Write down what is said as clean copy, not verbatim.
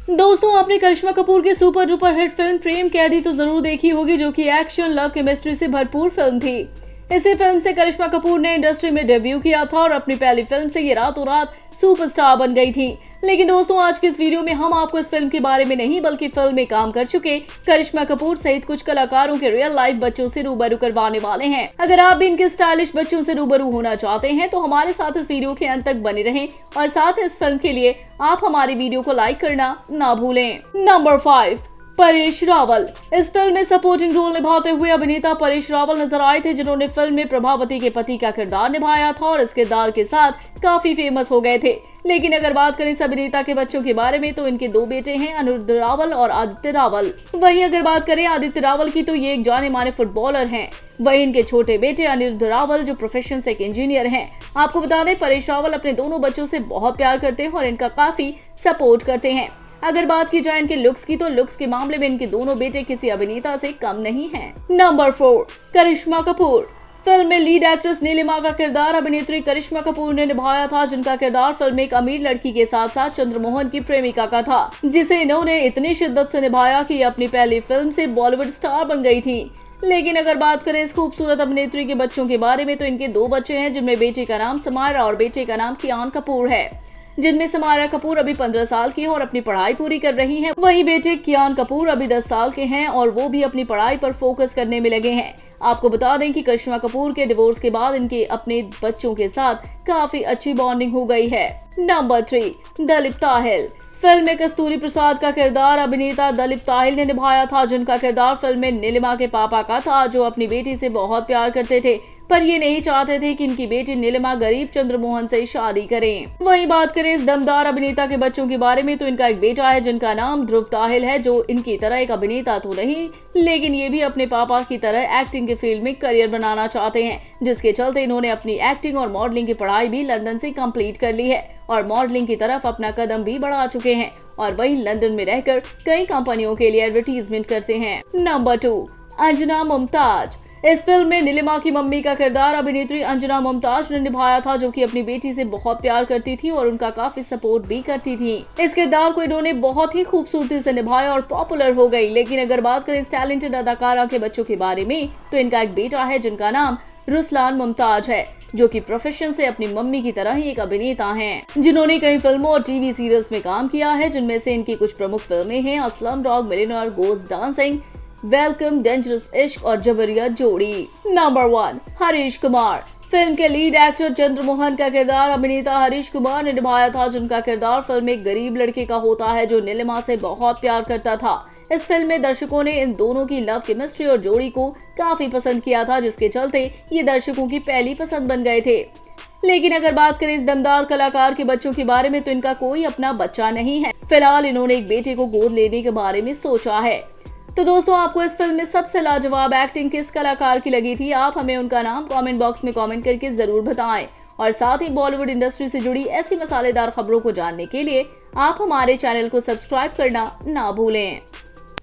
दोस्तों, आपने करिश्मा कपूर की super duper hit film Prem Qaidi तो जरूर देखी होगी, जो कि एक्शन लव केमिस्ट्री से भरपूर फिल्म थी। इसी फिल्म से करिश्मा कपूर ने इंडस्ट्री में डेब्यू किया था और अपनी पहली फिल्म से ये रातों रात सुपरस्टार बन गई थी। लेकिन दोस्तों, आज की इस वीडियो में हम आपको इस फिल्म के बारे में नहीं बल्कि फिल्म में काम कर चुके करिश्मा कपूर सहित कुछ कलाकारों के रियल लाइफ बच्चों से रूबरू करवाने वाले हैं। अगर आप भी इनके स्टाइलिश बच्चों से रूबरू होना चाहते हैं तो हमारे साथ इस वीडियो के अंत तक बने रहें और साथ इस फिल्म के लिए आप हमारी वीडियो को लाइक करना ना भूलें। नंबर 5, परेश रावल। इस फिल्म में सपोर्टिंग रोल निभाते हुए अभिनेता परेश रावल नजर आए थे, जिन्होंने फिल्म में प्रभावती के पति का किरदार निभाया था और इस किरदार के साथ काफी फेमस हो गए थे। लेकिन अगर बात करें इस अभिनेता के बच्चों के बारे में तो इनके 2 बेटे हैं, अनिरुद्ध रावल और आदित्य रावल। वहीं अगर बात करें आदित्य रावल की तो ये एक जाने माने फुटबॉलर हैं। वहीं इनके छोटे बेटे अनिरुद्ध रावल जो प्रोफेशन से एक इंजीनियर हैं। आपको बता दें, परेश रावल अपने दोनों बच्चों से बहुत प्यार करते हैं और इनका काफी सपोर्ट करते हैं। अगर बात की जाए इनके लुक्स की तो लुक्स के मामले में इनके दोनों बेटे किसी अभिनेता से कम नहीं हैं। नंबर 4, करिश्मा कपूर। फिल्म में लीड एक्ट्रेस नीलिमा का किरदार अभिनेत्री करिश्मा कपूर ने निभाया था, जिनका किरदार फिल्म में एक अमीर लड़की के साथ साथ चंद्रमोहन की प्रेमिका का था, जिसे इन्होंने इतनी शिद्दत से निभाया कि अपनी पहली फिल्म से बॉलीवुड स्टार बन गई थी। लेकिन अगर बात करें इस खूबसूरत अभिनेत्री के बच्चों के बारे में तो इनके 2 बच्चे हैं, जिनमें बेटे का नाम समायरा और बेटे का नाम कियान कपूर है। जिनमें समायरा कपूर अभी 15 साल की है और अपनी पढ़ाई पूरी कर रही हैं। वहीं बेटे कियान कपूर अभी 10 साल के हैं और वो भी अपनी पढ़ाई पर फोकस करने में लगे हैं। आपको बता दें कि करिश्मा कपूर के डिवोर्स के बाद इनके अपने बच्चों के साथ काफी अच्छी बॉन्डिंग हो गई है। नंबर 3, दिलीप ताहिल। फिल्म में कस्तूरी प्रसाद का किरदार अभिनेता दिलीप ताहिल ने निभाया था, जिनका किरदार फिल्म में नीलिमा के पापा का था, जो अपनी बेटी से बहुत प्यार करते थे पर ये नहीं चाहते थे कि इनकी बेटी नीलिमा गरीब चंद्रमोहन से शादी करें। वहीं बात करें इस दमदार अभिनेता के बच्चों के बारे में तो इनका एक बेटा है, जिनका नाम ध्रुव ताहिल है, जो इनकी तरह एक अभिनेता तो नहीं लेकिन ये भी अपने पापा की तरह एक्टिंग के फील्ड में करियर बनाना चाहते हैं, जिसके चलते इन्होंने अपनी एक्टिंग और मॉडलिंग की पढ़ाई भी लंदन से कंप्लीट कर ली है और मॉडलिंग की तरफ अपना कदम भी बढ़ा चुके हैं और वहीं लंदन में रहकर कई कंपनियों के लिए एडवर्टीजमेंट करते हैं। नंबर 2, अंजना मुमताज। इस फिल्म में नीलिमा की मम्मी का किरदार अभिनेत्री अंजना मुमताज ने निभाया था, जो कि अपनी बेटी से बहुत प्यार करती थी और उनका काफी सपोर्ट भी करती थी। इस किरदार को इन्होंने बहुत ही खूबसूरती से निभाया और पॉपुलर हो गई। लेकिन अगर बात करें इस टैलेंटेड अदाकारा के बच्चों के बारे में तो इनका एक बेटा है, जिनका नाम रुसलान मुमताज है, जो कि प्रोफेशन से अपनी मम्मी की तरह ही एक अभिनेता हैं, जिन्होंने कई फिल्मों और टीवी सीरियल्स में काम किया है, जिनमें से इनकी कुछ प्रमुख फिल्में हैं Slumdog Millionaire, Ghost Dancing, Welcome, Dangerous Ishq और जबरिया जोड़ी। नंबर 1, हरीश कुमार। फिल्म के लीड एक्टर चंद्रमोहन का किरदार अभिनेता हरीश कुमार ने निभाया था, जिनका किरदार फिल्म में एक गरीब लड़के का होता है जो नीलिमा से बहुत प्यार करता था। इस फिल्म में दर्शकों ने इन दोनों की लव केमिस्ट्री और जोड़ी को काफी पसंद किया था, जिसके चलते ये दर्शकों की पहली पसंद बन गए थे। लेकिन अगर बात करें इस दमदार कलाकार के बच्चों के बारे में तो इनका कोई अपना बच्चा नहीं है। फिलहाल इन्होंने एक बेटे को गोद लेने के बारे में सोचा है। तो दोस्तों, आपको इस फिल्म में सबसे लाजवाब एक्टिंग किस कलाकार की लगी थी? आप हमें उनका नाम कमेंट बॉक्स में कमेंट करके जरूर बताएं और साथ ही बॉलीवुड इंडस्ट्री से जुड़ी ऐसी मसालेदार खबरों को जानने के लिए आप हमारे चैनल को सब्सक्राइब करना ना भूलें।